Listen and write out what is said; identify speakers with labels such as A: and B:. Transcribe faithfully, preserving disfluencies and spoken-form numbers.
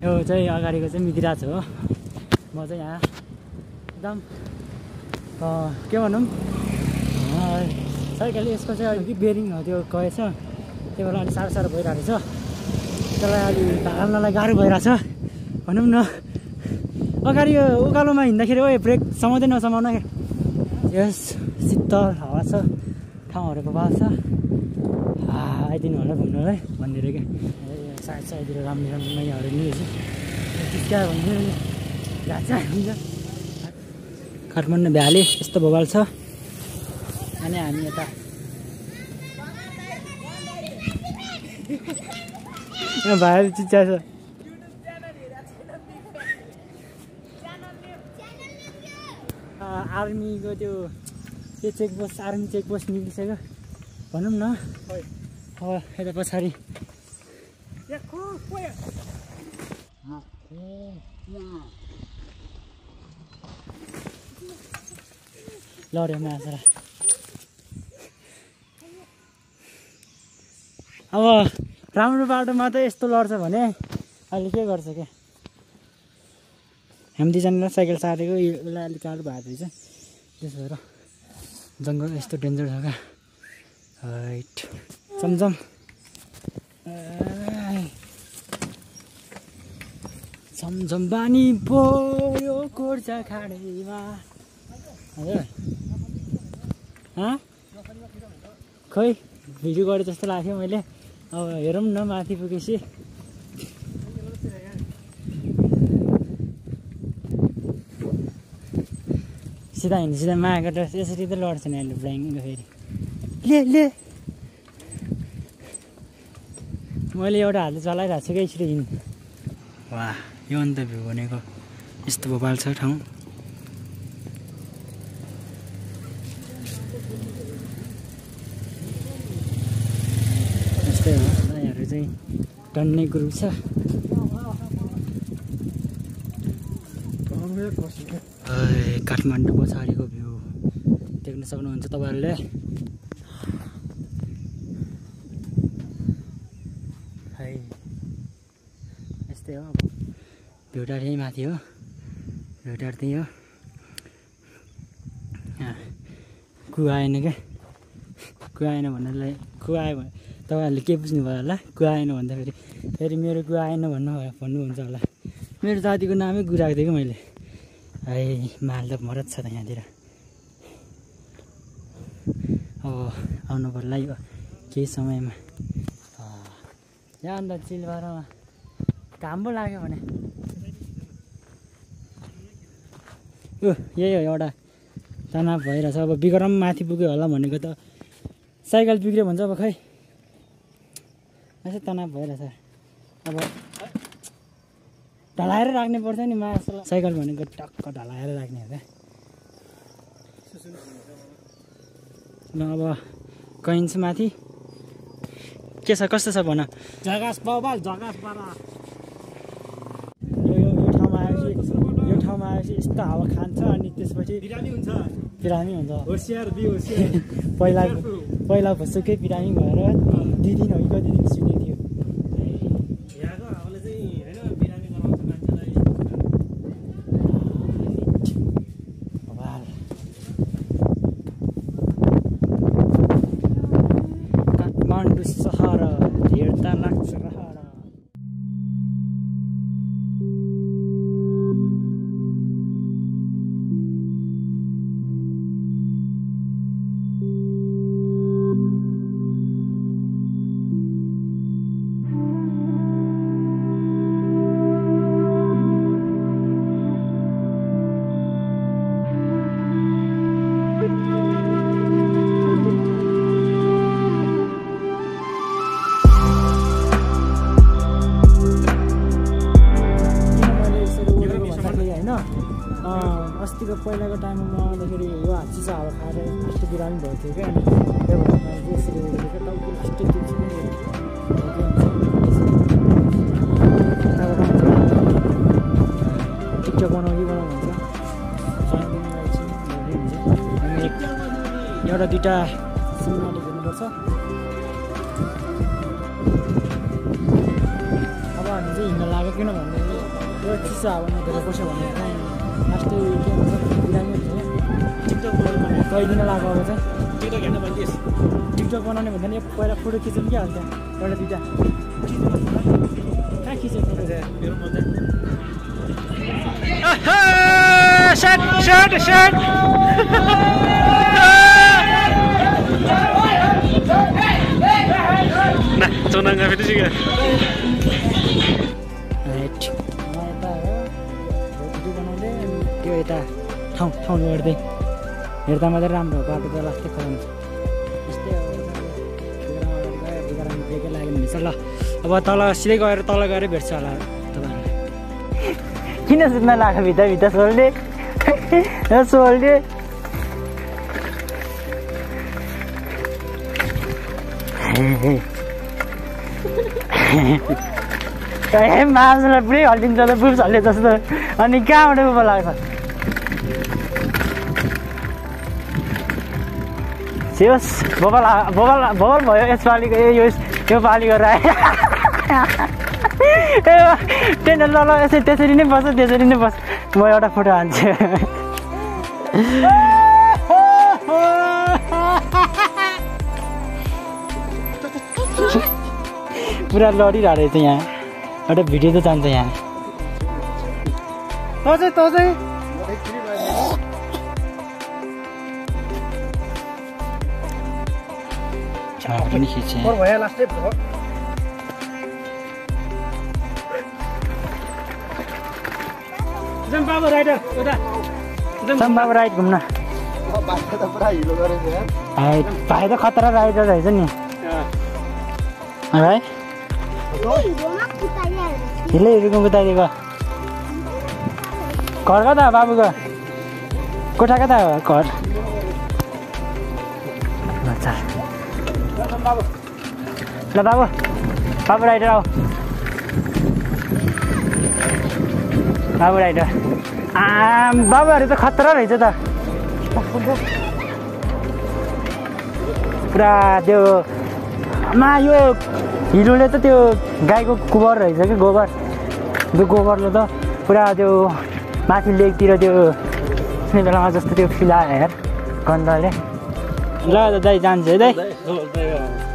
A: यो चाहिँ अगाडिको चाहिँ मितिराज हो। म चाहिँ यहाँ एकदम के भनौँ साइकल यसको चाहिँ अलिकति बेरिङ हो त्यो गएछ, त्यही भएर अलिक साह्रो साह्रो भइरहेको छ। त्यसलाई अलिक हाल्नलाई गाह्रो भइरहेछ भनौँ न। अगाडि यो उकालोमा हिँड्दाखेरि ओ ब्रेक समाउँदै नसमाउन यस शीतल हावा छ, ठाउँहरूको बाल छ। आइदिनु होला घुम्नलाई भनिदिएर क्या साइड साइडतिर राम्रो राम्रो नयाँहरू नि क्या भन्नु घाँचा हुन्छ। काठमाडौँ भ्याली यस्तो भोगाल छ। अनि हामी यता भाइहरू चिच्चा छ। आर्मीको त्यो त्यो चेकपोस्ट आर्मी चेकपोस्ट निस्किसक्यो भनौँ न। अब यता पछाडि लड्यो माछा। अब राम्रो बाटोमा त यस्तो लड्छ भने अहिले के गर्छ क्या। हामी दुईजनालाई साइकल सारेको यसलाई अलिक गाह्रो भएको रहेछ, त्यसो भएर जङ्गल यस्तो डेन्जर छ क्या। हाइट चमचम चमचम बानी पऱ्यो कोर्चा खाडीमा। हजुर खै भिडियो गरेँ जस्तो लाग्थ्यो मैले। अब हेरौँ न माथि पुगेपछि। सिधा हिँड्नु सिधा मागेको त यसरी त लड्छ नि अहिले ब्ल्याङ्क फेरि ले ले मैले एउटा हातले चलाइरहेको छु क्या यसरी हिँड्नु। वा यो अन्त भ्यू भनेको यस्तो भोपाल छ ठाउँ। यस्तै हो नयाँहरू चाहिँ टन्ने ग्रुप छ। काठमाडौँ पछाडिको भ्यू देख्न सक्नुहुन्छ तपाईँहरूले। है यस्तै हो अब भ्यूटार यहीँ माथि हो, भ्यूटार त्यही हो। कुवा आएन क्या, कुवा आएन भन्नलाई कुवा आयो भने तपाईँहरूले के बुझ्नुभयो होला। कुवा आएन भन्दाखेरि फेरि मेरो कुवा आएन भन्नु भन्नुहुन्छ होला। मेरो दादीको नामै गु राख्दिएँ कि मैले। है माल त मरत छ त यहाँतिर। अब आउनु पर्ला यो केही समयमा। यहाँ अन्त चिलबारमा घाम पो लाग्यो भने ऊ यही हो एउटा तनाव भइरहेछ। अब विक्रम माथि पुग्यो होला भनेको त साइकल बिग्रियो भन्छ। अब खै यसो तनाव भइरहेछ। अब ढलाएर राख्ने पर्छ नि मासुलाई। साइकल भनेको टक्क ढलाएर राख्ने हो क्या। ल अब गइन्छ माथि। के छ कस्तो छ भन।
B: जगास बाबाल जगास बाबा।
A: यो यो यो ठाउँमा आएपछि यो ठाउँमा आएपछि यस्तो हावा खान्छ अनि त्यसपछि
B: बिरामी हुन्छ।
A: बिरामी हुन्छ।
B: होसियार बि होसियार।
A: पहिला पहिला भसुकै बिरामी भएर दुई दिन हो कि कति दिन सुने थियो।
B: यहाँको हावाले चाहिँ होइन बिरामी गराउँछ मान्छेलाई।
A: काठमाडौँ सहर हेर्दा लाग्छ रहर। अस्तिको पहिलाको टाइममा म आउँदाखेरि यो हात्ती चाहिँ हावा खाएर यस्तो बिरामी भएको थियो क्या। अनि त्यो भएर मैले यसरी उडेको क्या टाउको लास्ट त्यो टिकटक बनाऊ कि बनाऊ भन्छ। एउटा दुइटा सिनेमाटिक हेर्नुपर्छ। अब हामी चाहिँ हिँड्न लाग्यो किन भन्दाखेरि यो चिसो हावामा धेरै बस्यो भने चाहिँ लास्टै के भन्छ बिरामी हुन्छ
B: टिकटक बनाउनु
A: कहिले दिन लाग्यो अब चाहिँ
B: टिकटक हेर्न भनिदिएस
A: टिकटक बनाउने भन्दा नि पहिला फोटो खिचौँ क्या हाल्छ एउटा दुइटा कहाँ खिच्यो फोटो
B: मेरो मजा
A: सर्ट सर्ट सर्ट
B: ना चौनाङ्गा फेरि सिक्यो
A: बनाउँदै त्यो यता ठाउँ ठाउँ हेर्दै हेर्दा मात्रै राम्रो हो बाटो त लास्टै खराउँछ यस्तै हो बिगारामा ब्रेकै लाग्यो भने चाहिँ ल अब तल सिधै गएर तल गएर भेट्छ होला तपाईँहरूलाई किन सुत्न लाग्यो भित्र भित्र सोल्डे सोल्डे ए मासुलाई पुरै हल्लिन्छ त बुब्स हल्ले जस्तो अनि कहाँबाट उभो लाग्छ सियोस् बबल बबल बबल भयो यसपालिको यो यो पालिको राय ए टेन्डर ल ल यसरी त्यसरी नै बस्छ त्यसरी नै बस्छ म एउटा फोटो हाल्छु पुरा लडिरहेको रहेछ यहाँ एउटा भिडियो त जान्छ यहाँ तँ चाहिँ तँ चाहिँ पनि खिचेँ
B: भयो लास्टै बाबु राइडर
A: बाबु राइड घुम्न भाइ त खतरा राइडर रहेछ नि भाइ हिल्लैहरू कुदाइदिएको घर कता बाबुको कोठा कता हो घर ल बाबु बाबु राइडर आऊ बाबु राइडर आ बाबुहरू त खतरा रहेछ त पुरा त्यो मा यो हिलोले त त्यो गाईको गोबर रहेछ कि गोबर त्यो गोबरले त पुरा त्यो माथि लेकतिर त्यो कुनै बेलामा जस्तो त्यो फिला हेर गन्धले ल दाइ जान्छ है दाइ